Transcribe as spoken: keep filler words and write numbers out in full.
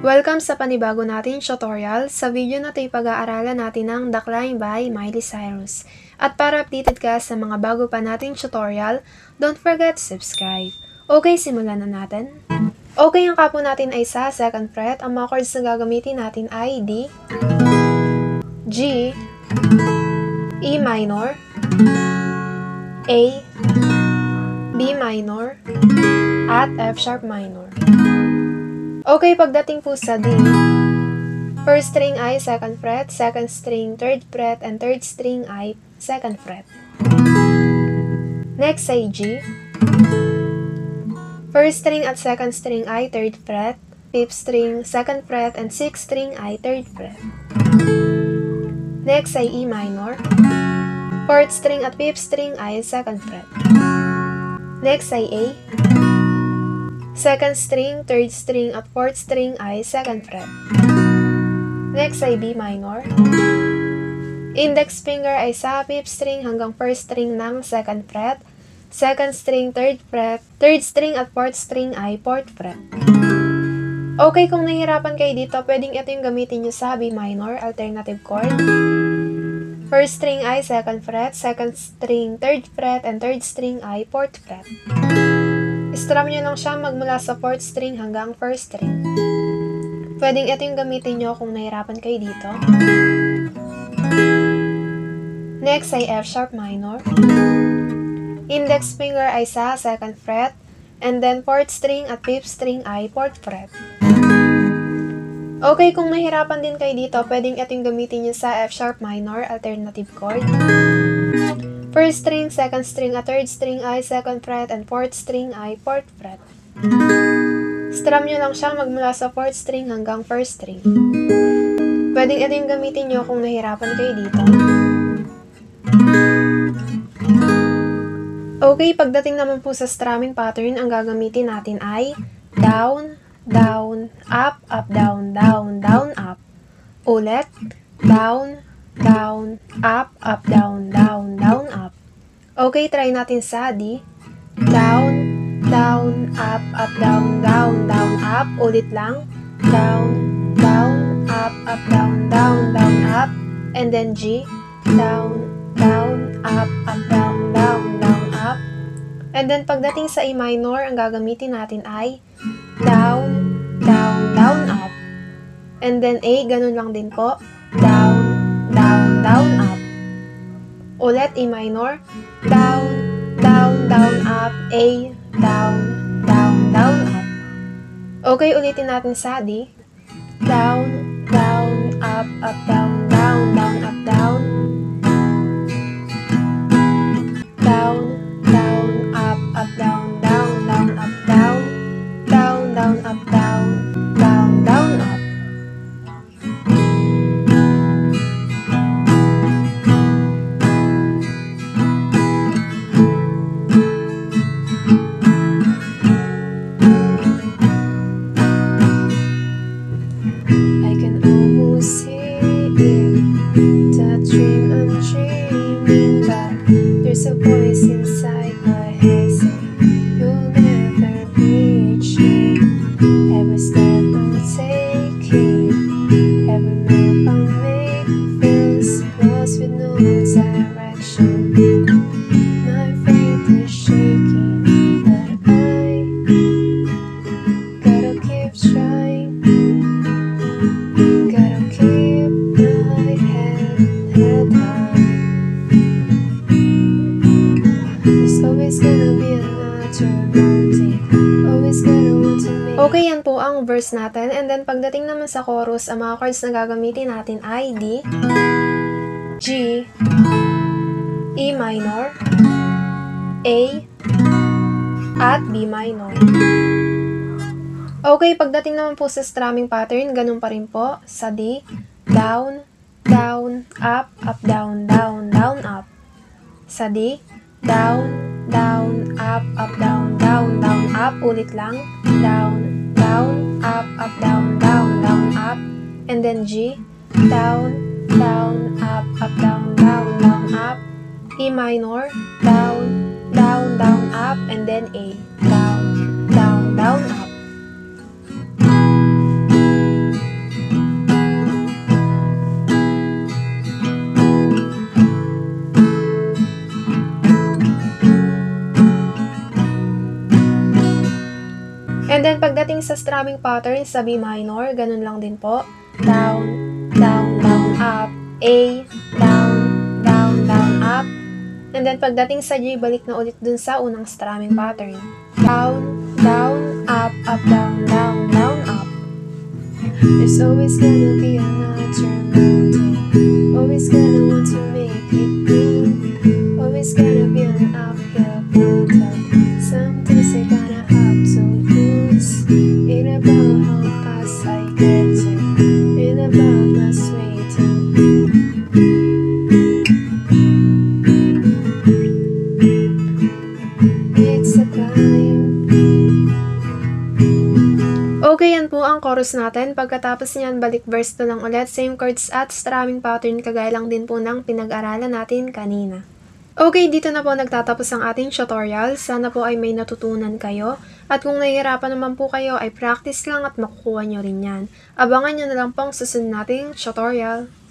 Welcome sa panibago natin tutorial. Sa video na ito pag-aaralan natin ang The Climb by Miley Cyrus. At para updated ka sa mga bago pa nating tutorial, don't forget to subscribe. Okay, simulan na natin. Okay, ang kapo natin ay sa second fret. Ang mga chords na gagamitin natin ay D, G, E minor, A, B minor, at F sharp minor. Okay, pagdating po sa D, first string ay second fret, second string third fret, and third string ay second fret. Next ay G, first string at second string ay third fret, fifth string, second fret, and sixth string ay third fret. Next ay E minor, fourth string at fifth string ay second fret. Next ay A, second string, third string, at fourth string ay second fret. Next ay B minor. Index finger ay sa fifth string hanggang first string ng second fret. Second string, third fret. Third string at fourth string ay fourth fret. Okay, kung nahihirapan kayo dito, pwedeng ito yung gamitin nyo sa B minor, alternative chord. First string ay second fret, second string, third fret, and third string ay fourth fret. Strum nyo lang siya magmula sa fourth string hanggang first string. Pwedeng ito yung gamitin nyo kung nahirapan kayo dito. Next ay F sharp minor. Index finger ay sa second fret, and then fourth string at fifth string ay fourth fret. Okay, kung nahirapan din kayo dito, pwedeng ito yung gamitin nyo sa F sharp minor, alternative chord. First string, second string, at third string ay second fret, and fourth string ay fourth fret. Strum nyo lang siya magmula sa fourth string hanggang first string. Pwedeng ito yung gamitin nyo kung nahirapan kayo dito. Okay, pagdating naman po sa strumming pattern, ang gagamitin natin ay down, down, up, up, down, down, down, up. Ulit, down, down, up, up, down, down, down, up. Okay, try natin sa D. Down, down, up, up, down, down, down, up. Ulit lang. Down, down, up, up, down, down, down, up. And then G. Down, down, up, up, down, down, down, up. And then pagdating sa A minor, ang gagamitin natin ay down, down, down, up. And then A, ganun lang din po. Down, down, down, up. Ulit, E minor. Down, down, down, up. A, down, down, down, up. Okay, ulitin natin sa D. Down, down, up, up, down, down, down, up, down. Down, down, up, up, down, down, down, up, down. Down, down, up, down, down, down, up. There's a voice inside my head saying you'll never reach it. Every step I'm taking, every move I make feels lost with no direction. My faith is shaking, but I gotta keep trying. Gotta keep my head held high. Okay, yan po ang verse natin. And then, pagdating naman sa chorus, ang mga chords na gagamitin natin ay D, G, E minor, A, at B minor. Okay, pagdating naman po sa strumming pattern, ganun pa rin po. Sa D, down, down, up, up, down, down, down, up. Sa D, down, down, up, up, down, down, down, up. Ulit lang. Down, down, up, up, down, down, down, up. And then G. Down, down, up, up, down, down, down, up. E minor. Down, down, down, up. And then A. Down, down, down, up. And then, pagdating sa strumming pattern sa B minor, ganun lang din po. Down, down, down, up, A, down, down, down, up. And then, pagdating sa G, balik na ulit dun sa unang strumming pattern. Down, down, up, up, down, down, down, up. There's always gonna be another mountain. Always gonna want to make it move. Always gonna be an uphill battle. Some days I gonna have to lose. Ain't about how fast I get to. Ain't about us waiting. It's a climb. Okay, yan po ang chorus natin. Pagkatapos niyan, balik verse na lang ulit. Same chords at strumming pattern, kagaya lang din po ng pinag-aralan natin kanina. Okay, dito na po nagtatapos ang ating tutorial. Sana po ay may natutunan kayo. At kung nahihirapan naman po kayo, ay practice lang at makukuha nyo rin yan. Abangan nyo na lang pong susunod nating tutorial.